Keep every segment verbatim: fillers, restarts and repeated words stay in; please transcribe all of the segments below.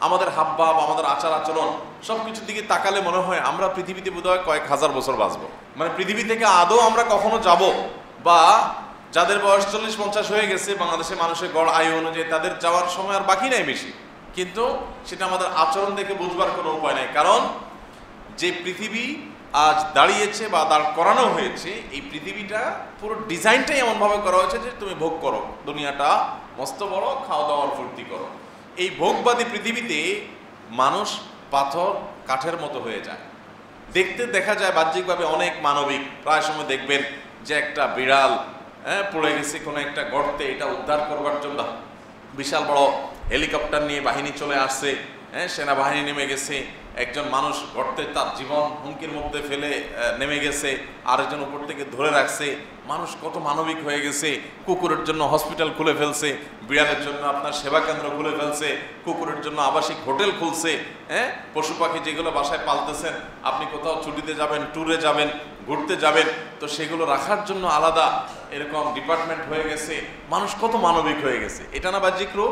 আমাদের হাবভাব, আমাদের আচার আচরণ সব কিছুর দিকে তাকালে মনে হয় আমরা পৃথিবীতে বোধহয় কয়েক হাজার বছর বাঁচবো। মানে পৃথিবী থেকে আদৌ আমরা কখনো যাব, বা যাদের বয়স চল্লিশ পঞ্চাশ হয়ে গেছে বাংলাদেশের মানুষের গড় আয়ু অনুযায়ী তাদের যাওয়ার সময় আর বাকি নাই বেশি, কিন্তু সেটা আমাদের আচরণ দেখে বুঝবার কোনো উপায় নাই। কারণ যে পৃথিবী আজ দাঁড়িয়েছে বা দাঁড় করানো হয়েছে, এই পৃথিবীটা পুরো ডিজাইনটাই এমনভাবে করা হয়েছে যে তুমি ভোগ করো, দুনিয়াটা মস্ত বড়, খাওয়া দাওয়ার ফুর্তি করো। এই ভোগবাদী পৃথিবীতে মানুষ পাথর কাঠের মতো হয়ে যায়। দেখতে দেখা যায় বাহ্যিকভাবে অনেক মানবিক, প্রায় সময় দেখবেন যে একটা বিড়াল হ্যাঁ পড়ে গেছে কোনো একটা গর্তে, এটা উদ্ধার করবার জন্য বিশাল বড় হেলিকপ্টার নিয়ে বাহিনী চলে আসছে, হ্যাঁ সেনাবাহিনী নেমে গেছে, একজন মানুষ গর্তে তার জীবন হুমকির মধ্যে ফেলে নেমে গেছে, আরেকজন উপর থেকে ধরে রাখছে। মানুষ কত মানবিক হয়ে গেছে, কুকুরের জন্য হসপিটাল খুলে ফেলছে, বিড়ালের জন্য আপনার সেবা কেন্দ্র খুলে ফেলছে, কুকুরের জন্য আবাসিক হোটেল খুলছে। হ্যাঁ পশু পাখি যেগুলো বাসায় পালতেছেন, আপনি কোথাও ছুটিতে যাবেন, ট্যুরে যাবেন, ঘুরতে যাবেন, তো সেগুলো রাখার জন্য আলাদা এরকম ডিপার্টমেন্ট হয়ে গেছে। মানুষ কত মানবিক হয়ে গেছে। এটা না বাহ্যিক রূপ?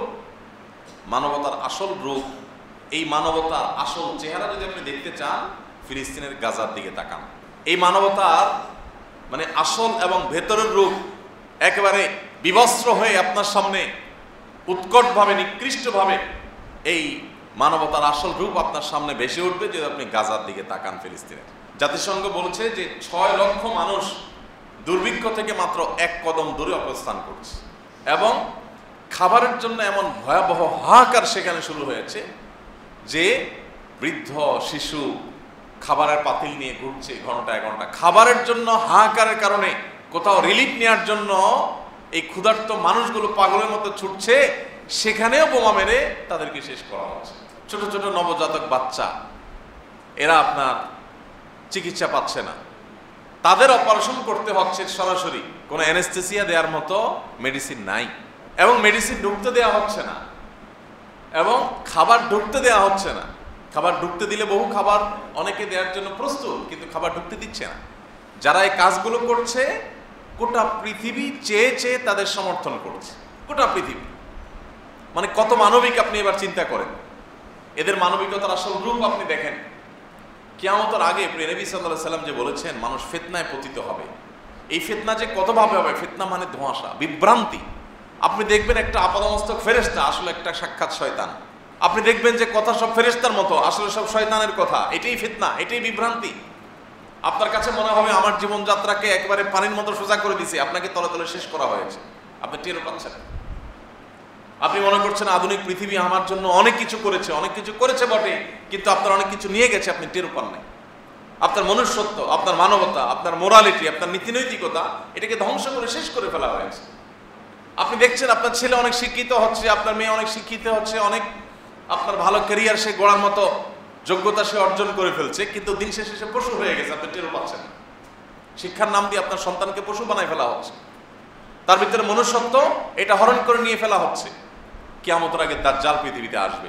মানবতার আসল রূপ, এই মানবতার আসল চেহারা যদি আপনি দেখতে চান, ফিলিস্তিনের গাজার দিকে তাকান। এই মানবতার মানে আসল এবং ভেতরের রূপ একেবারে বিবস্ত্র হয়ে আপনার সামনে উৎকটভাবে, নিকৃষ্টভাবে এই মানবতার আসল রূপ আপনার সামনে ভেসে উঠবে যদি আপনি গাজার দিকে তাকান। ফিলিস্তিনের জাতিসংঘ বলছে যে ছয় লক্ষ মানুষ দুর্ভিক্ষ থেকে মাত্র এক কদম দূরে অবস্থান করছে, এবং খাবারের জন্য এমন ভয়াবহ হাহাকার সেখানে শুরু হয়েছে যে বৃদ্ধ শিশু খাবারের পাতিল নিয়ে ঘুরছে ঘন্টায় ঘন্টা। খাবারের জন্য হাহাকারের কারণে কোথাও রিলিফ নেওয়ার জন্য এই ক্ষুধার্ত মানুষগুলো পাগলের মতো ছুটছে, সেখানেও বোমা মেরে তাদেরকে শেষ করা হচ্ছে। ছোট ছোট নবজাতক বাচ্চা, এরা আপনার চিকিৎসা পাচ্ছে না, তাদের অপারেশন করতে হচ্ছে সরাসরি, কোনো অ্যানেস্থেসিয়া দেওয়ার মতো মেডিসিন নাই, এবং মেডিসিন ঢুকতে দেওয়া হচ্ছে না, এবং খাবার ঢুকতে দেওয়া হচ্ছে না। খাবার ঢুকতে দিলে বহু খাবার অনেকে দেওয়ার জন্য প্রস্তুত, কিন্তু খাবার ঢুকতে দিচ্ছে না। যারা এই কাজগুলো করছে গোটা পৃথিবী চেয়ে চেয়ে তাদের সমর্থন করছে, গোটা পৃথিবী। মানে কত মানবিক আপনি এবার চিন্তা করেন, এদের মানবিকতার আসল রূপ আপনি দেখেন। কিয়ামতের আগে প্রিয় নবী সাল্লাল্লাহু আলাইহি সাল্লাম যে বলেছেন মানুষ ফিতনায় পতিত হবে, এই ফিতনা যে কতভাবে হবে, ফিতনা মানে ধোঁয়াশা, বিভ্রান্তি। আপনি দেখবেন একটা আপাদমস্তক ফেরেশতা, আসলে একটা সাক্ষাৎ শয়তান। আপনি দেখবেন যে কথা সব ফেরেশতার মতো, আসলে সব শয়তানের কথা। এটাই ফিতনা, এটাই বিভ্রান্তি। আপনার কাছে মনে হবে আমার জীবনযাত্রাকে একেবারে পানির মতো সোজা করে দিছে, আপনাকে তলে তলে শেষ করা হয়েছে, আপনি টেরও পাচ্ছেন। আপনি মনে করছেন আধুনিক পৃথিবী আমার জন্য অনেক কিছু করেছে, অনেক কিছু করেছে বটে, কিন্তু আপনার অনেক কিছু নিয়ে গেছে, আপনি টেরও পান নাই। আপনার মনুষ্যত্ব, আপনার মানবতা, আপনার মোরালিটি, আপনার নীতিনৈতিকতা, এটাকে ধ্বংস করে শেষ করে ফেলা হয়েছে। আপনি দেখছেন আপনার ছেলে অনেক শিক্ষিত হচ্ছে, আপনার মেয়ে অনেক শিক্ষিত হচ্ছে, অনেক আপনার ভালো ক্যারিয়ার সে গড়ার মতো যোগ্যতা সে অর্জন করে ফেলছে, কিন্তু দিন শেষে সে পশু হয়ে গেছে, আপনি টেরও পাচ্ছেন না। শিক্ষার নাম দিয়ে আপনার সন্তানকে পশু বানায় ফেলা হচ্ছে, তার ভিতরে মনুষ্যত্ব এটা হরণ করে নিয়ে ফেলা হচ্ছে। কিয়ামতের আগে দাজ্জাল পৃথিবীতে আসবে,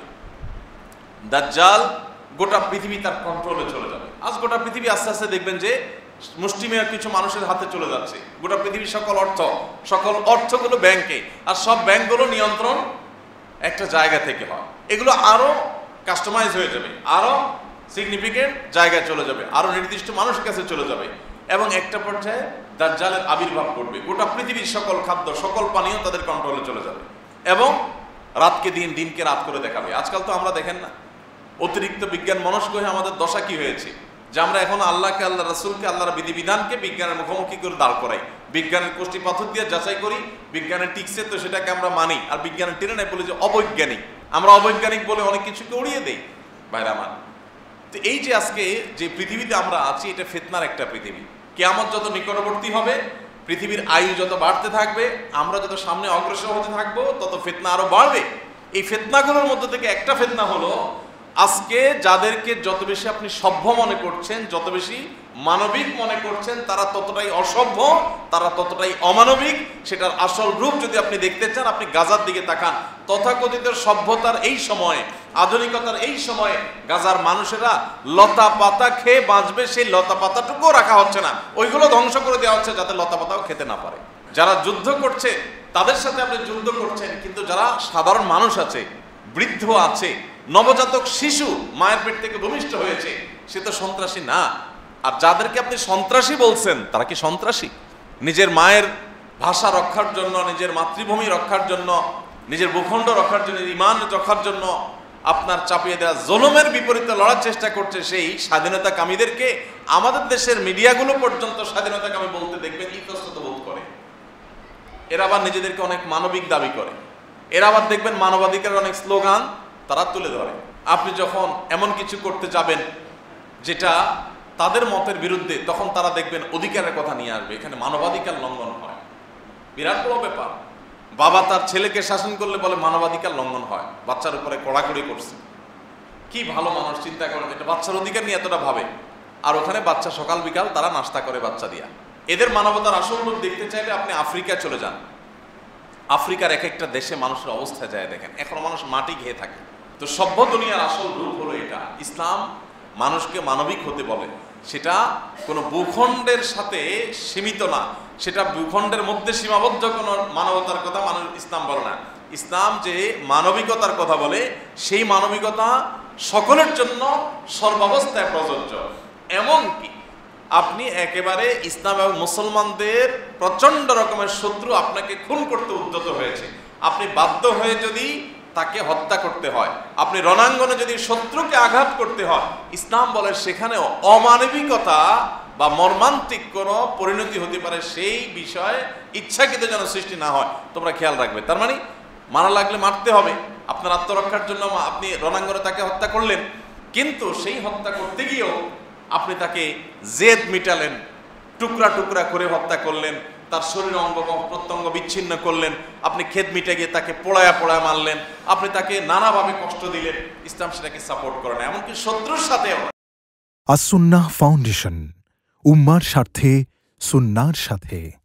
দাজ্জাল গোটা পৃথিবী তার কন্ট্রোলে চলে যাবে। আজ গোটা পৃথিবী আস্তে আস্তে দেখবেন যে মুষ্টিমেয় কিছু মানুষের হাতে চলে যাচ্ছে। গোটা পৃথিবীর সকল অর্থ, সকল অর্থগুলো ব্যাংকে, আর সব ব্যাংকগুলো নিয়ন্ত্রণ একটা জায়গা থেকে হয়। এগুলো আরো কাস্টমাইজ হয়ে যাবে, আরো সিগনিফিকেন্ট জায়গায় চলে যাবে, আরো নির্দিষ্ট মানুষের কাছে চলে যাবে, এবং একটা পর্যায়ে দাজ্জালের আবির্ভাব ঘটবে। গোটা পৃথিবীর সকল খাদ্য, সকল পানীয় তাদের কন্ট্রোলে চলে যাবে, এবং রাতকে দিন, দিনকে রাত করে দেখাবে। আজকাল তো আমরা দেখেন না, অতিরিক্ত বিজ্ঞান মনস্ক হয়ে আমাদের দশা কি হয়েছে, যে আমরা এখন আল্লাহকে, আল্লাহ রাসূলকে, আল্লাহর বিধিবিধানকে বিজ্ঞানের মুখোমুখি করে দাঁড় করাই, বিজ্ঞানের কোষ্ঠী পাথর দিয়ে যাচাই করি, বিজ্ঞানের টিকছে তো সেটাকে আমরা মানি, আর বিজ্ঞানের টেনে নাই বলে যে অবৈজ্ঞানিক, আমরা অবৈজ্ঞানিক বলে অনেক কিছুকে উড়িয়ে দেই। ভাইরা আমার, তো এই যে আজকে যে পৃথিবীতে আমরা আছি, এটা ফিতনার একটা পৃথিবী। কিয়ামত যত নিকটবর্তী হবে, পৃথিবীর আয়ু যত বাড়তে থাকবে, আমরা যত সামনে অগ্রসর হতে থাকবো, তত ফিতনা আরো বাড়বে। এই ফিতনাগুলোর মধ্যে থেকে একটা ফিতনা হলো আজকে যাদেরকে যত বেশি আপনি সভ্য মনে করছেন, যত বেশি মানবিক মনে করছেন, তারা ততটাই অসভ্য, তারা ততটাই অমানবিক। সেটার আসল রূপ যদি আপনি দেখতে চান, আপনি গাজার দিকে তাকান। তথাকথিত সভ্যতার এই সময়ে, আধুনিকতার এই সময়ে গাজার মানুষেরা লতা পাতা খেয়ে বাঁচবে, সেই লতা পাতাটুকুও রাখা হচ্ছে না, ওইগুলো ধ্বংস করে দেওয়া হচ্ছে যাতে লতা পাতাও খেতে না পারে। যারা যুদ্ধ করছে তাদের সাথে আপনি যুদ্ধ করছেন, কিন্তু যারা সাধারণ মানুষ আছে, বৃদ্ধ আছে, নবজাতক শিশু মায়ের পেট থেকে ভূমিষ্ঠ হয়েছে, সে তো সন্ত্রাসী না। আর যাদেরকে আপনি সন্ত্রাসী বলছেন তারা কি সন্ত্রাসী? নিজের মায়ের ভাষা রক্ষার জন্য, নিজের মাতৃভূমি রক্ষার জন্য, নিজের ভূখণ্ড রক্ষার জন্য, ইমান রক্ষার জন্য আপনার চাপিয়ে দেওয়া জুলুমের বিপরীতে লড়ার চেষ্টা করছে সেই স্বাধীনতাকামীদেরকে আমাদের দেশের মিডিয়াগুলো পর্যন্ত স্বাধীনতাকামী বলতে দেখবেন ইতস্তত বোধ করে। এরা আবার নিজেদেরকে অনেক মানবিক দাবি করে। এরা আবার দেখবেন মানবাধিকারের অনেক স্লোগান তারা তুলে ধরে। আপনি যখন এমন কিছু করতে যাবেন যেটা তাদের মতের বিরুদ্ধে, তখন তারা দেখবেন অধিকারের কথা নিয়ে আসবে। এখানে মানবাধিকার লঙ্ঘন হয়, বিরাট বড় ব্যাপার। বাবা তার ছেলেকে শাসন করলে বলে মানবাধিকার লঙ্ঘন হয়, বাচ্চার উপরে কড়াকড়ি করছে। কি ভালো মানুষ চিন্তা করেন, এটা বাচ্চার অধিকার নিয়ে এতটা ভাবে। আর ওখানে বাচ্চা সকাল বিকাল তারা নাস্তা করে বাচ্চা দিয়া। এদের মানবতার আসল রূপ দেখতে চাইলে আপনি আফ্রিকা চলে যান। আফ্রিকার এক একটা দেশে মানুষের অবস্থা যায় দেখেন, এখনো মানুষ মাটি খেয়ে থাকে। তো সভ্য দুনিয়ার আসল রূপ হলো এটা। ইসলাম মানুষকে মানবিক হতে বলে, সেটা কোনো ভূখণ্ডের সাথে সীমিত না, সেটা ভূখণ্ডের মধ্যে সীমাবদ্ধ কোনো মানবতার কথা মানুষ ইসলাম বলে না। ইসলাম যে মানবিকতার কথা বলে, সেই মানবিকতা সকলের জন্য সর্বাবস্থায় প্রযোজ্য। এমনকি আপনি একেবারে ইসলাম এবং মুসলমানদের প্রচন্ড রকমের শত্রু আপনাকে খুন করতে উদ্যত হয়েছে, আপনি বাধ্য হয়ে যদি তাকে হত্যা করতে হয়, আপনি রণাঙ্গনে যদি শত্রুকে আঘাত করতে হয়, ইসলাম বলে সেখানেও অমানবিকতা বা মর্মান্তিক কোনো পরিণতি হতে পারে, সেই বিষয়ে ইচ্ছাকৃত যেন সৃষ্টি না হয় তোমরা খেয়াল রাখবে। তার মানে মারা লাগলে মারতে হবে, আপনার আত্মরক্ষার জন্য আপনি রণাঙ্গনে তাকে হত্যা করলেন, কিন্তু সেই হত্যা করতে গিয়েও আপনি তাকে জেদ মিটালেন, টুকরা টুকরা করে হত্যা করলেন, তার শরীর অঙ্গ প্রত্যঙ্গ বিচ্ছিন্ন করলেন, আপনি খেদ মিটে গিয়ে তাকে পোড়ায়া পোড়ায়া মারলেন, আপনি তাকে নানাভাবে কষ্ট দিলেন। ইসলাম সেটাকে সাপোর্ট করে না, এমনকি শত্রুর সাথেও। আস সুন্নাহ ফাউন্ডেশন, উম্মার স্বার্থে সুন্নাহর সাথে।